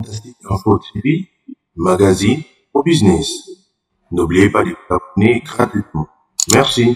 Fantastique Info TV, magazine au business. N'oubliez pas de vous abonner gratuitement. Merci.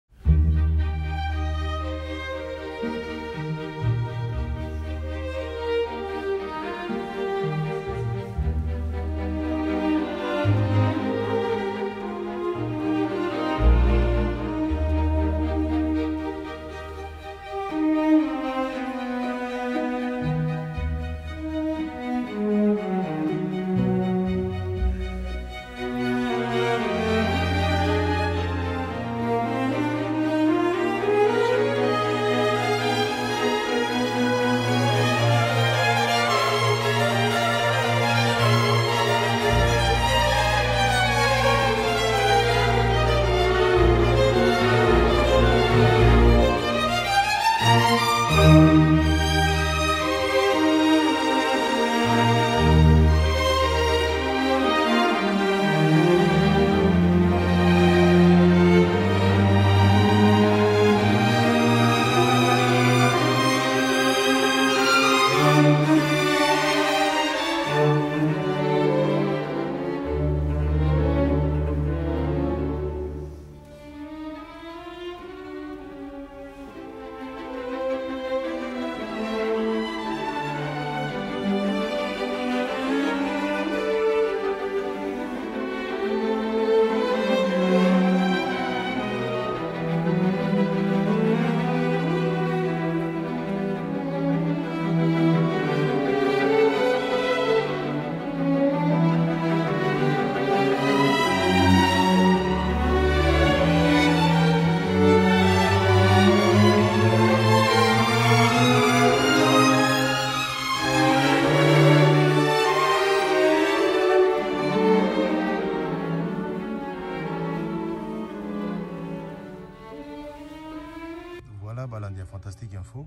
Voilà, Balandia Fantastique Info.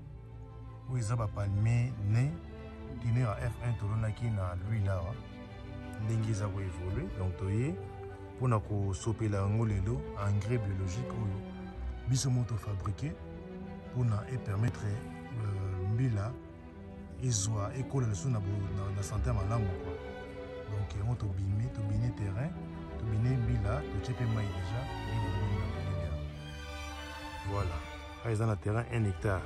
Où ils ont palmé né, qui est à F1 Toronaki na lui là. Dengue ça va évoluer. Donc, pour nous sauver la ngolelo, engrais biologique ou bisomoto fabriqué pour nous permettre mbila ezwa école sur na santé malamu quoi. Donc, on to biner terrain, to biner mbila, to chepe mai déjà. Voilà. Ils ont un terrain 1 hectare.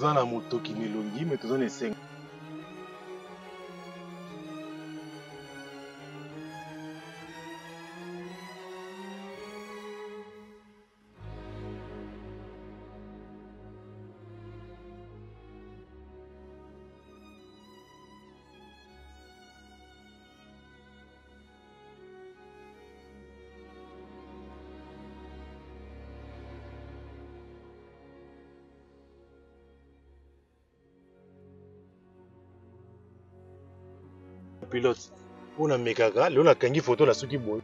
toza na motoki nelongi mais toza na esengo. Pilote on a mekaka leo nakangi photo na soki boye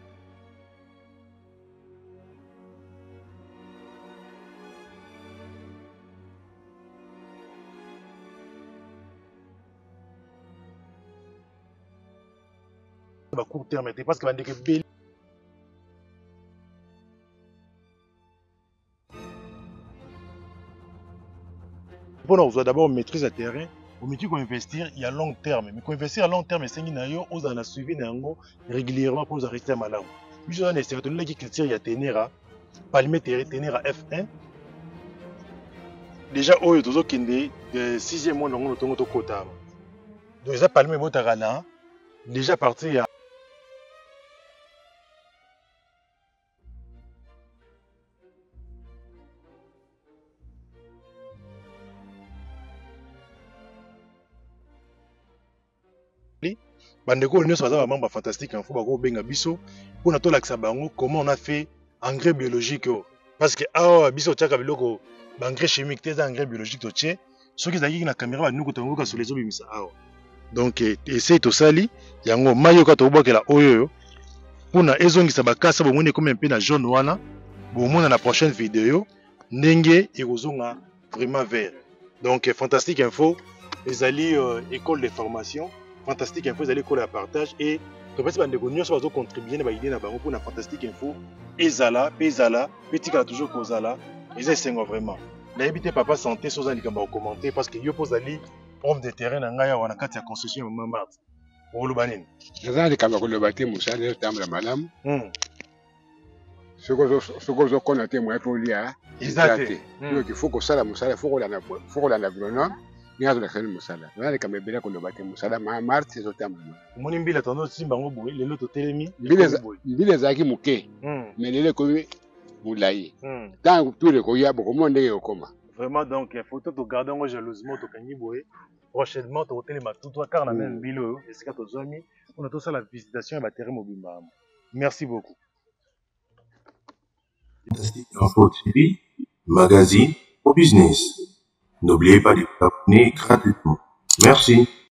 ba court terme parce que bandeke beli pour nous d'abord maîtrise à terrain. Au métier qu'on investir, il y a long terme. Mais qu'on investir à long terme, c'est qu'il y a on a suivi régulièrement pour nous arrêter à Malawi. Puis on a essayé de qui critique il y a tenir à palmer tenir à F1. Déjà oh il y a qui de 6e mois dans le tongo kota. Donc ils a palmé botarana. Déjà parti à bandeko nyonso baza ba membre fantastique info bako benga biso pona to lakisa bango comment on a fait engrais biologique parce que awa biso tiaka biloko ba engrais chimique te za engrais biologique to tie soki ezalaki na caméra ba nuko tongo ka sur les obimisa awa donc essaye to sali yango mayo ka to bokela oyo pona ezongisa bakasa bomone comme un peu na jaune wana bomona na prochaine vidéo ndenge ekozonga vraiment vert donc fantastique info ezali école de formation fantastique info ezali école à partage et topesi bandeko nyonso bazo contribuer na ba idée na bango pour na fantastique info ezala pe tika toujours kozala eza esengo vraiment nayebi te papa santé soza likambo ya commenter parce que yo pozali homme de terrain na ngai awa na kati ya construction ya mama Marthe oloba nini naza likambo ya koloba te mosala ezotambola malamu soki ozokona te moya mpe olia eza te donc il faut kosala mosala faut kolanda agronome ni azolakisa ni mosala naza likambo ebele koloba te mosala mama Marthe ezotambola omoni mbila tondo simba yango boye lelo totelemi mbila ezalaki moke mais lelo ekomi molayi ntango tour ekoya bokomona ndenge ekokoma vraiment donc photo togarde yango jalousement tokangi boye prochainement tokotelema tutu car na même mbila oyo esika tozwami mpona tosala visitation ya baterrain mobimba yamo merci beaucoup. Fantastique Info TV, magazine au business. N'oubliez pas de vous abonner gratuitement. Merci.